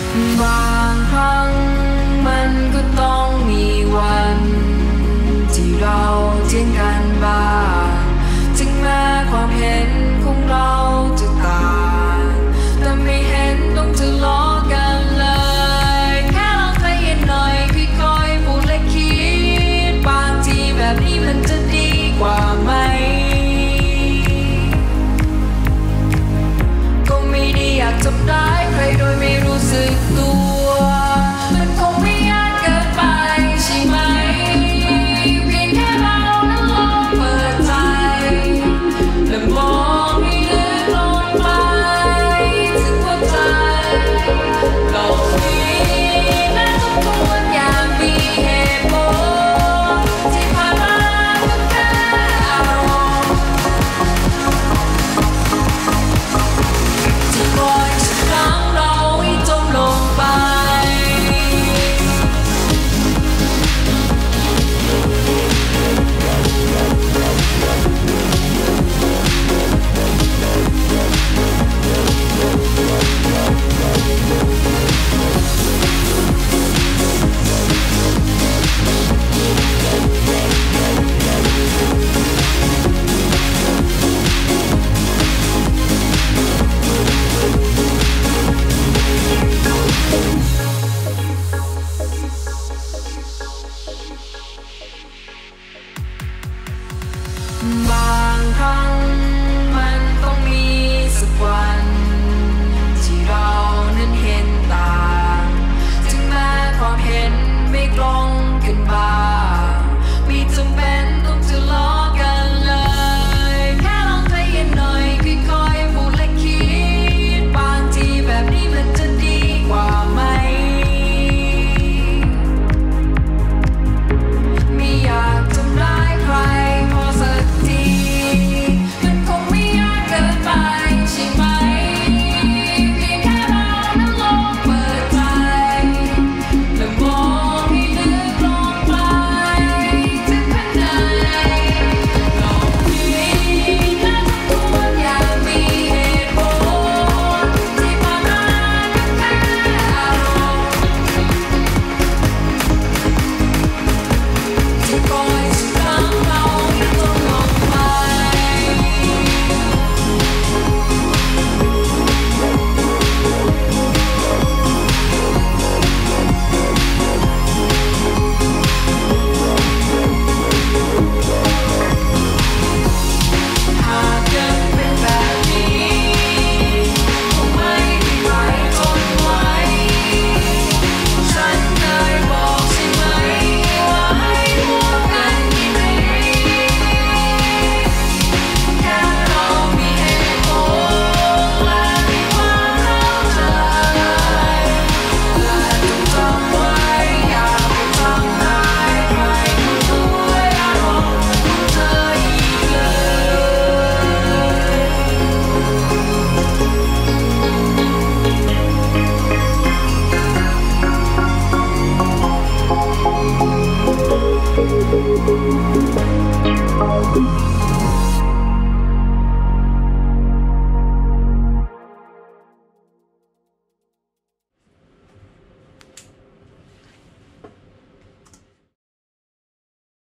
บางครั้งมันก็ต้องมีวันที่เราเถียงกันบ้างถึงแม้ความเห็นของเราจะต่างแต่ไม่เห็นต้องทะเลาะกันเลยแค่ลองใจเย็นหน่อยค่อยๆพูดและคิดบางทีแบบนี้มันจะดีกว่าไหมก็ไม่ได้อยากทำร้ายใครโดยไม่รู้สึกตัวมันคงไม่ยากเกินไปใช่ไหมเพียงแค่เรานั้นลองเปิดใจและมองให้ลึกลงไปถึงหัวใจโลกนี้น่าทบทวนอย่างมีเหตุผลที่ผ่านมาก็แค่อารมณ์ที่ปล่อยฉันขังเราให้จมลงไปบางครั้งมันต้องมีสักวันที่เรานั้นเห็นต่างถึงแม้ความเห็นไม่ตรงกันบ้างไม่จำเป็นต้องทะเลาะกันเลยแค่ลองใจเย็นหน่อยค่อยๆพูดและคิดบางทีแบบนี้มันจะดีกว่าไหมไม่อยากทำร้ายใครพอสักทีมันคงไม่ยากเกินไปใช่ไหมเพียงแค่เรานั้นลองเปิดใจและมองให้ลึกลงไปถึงข้างในโลกนี้น่าทบทวนอย่างมีเหตุผลที่ผ่านมาก็แค่อารมณ์ที่ปล่อยฉันขังเราให้จมลงไปหากยังเป็นแบบนี้คงไม่มีใครทนไหวฉันเคยบอกใช่ไหมว่าให้ร่วมกันดีๆแค่เรามีเหตุผลและมีความเข้าใจและต้องจำไว้อย่าไปทำร้ายใครด้วยอารมณ์ของเธออีกเลย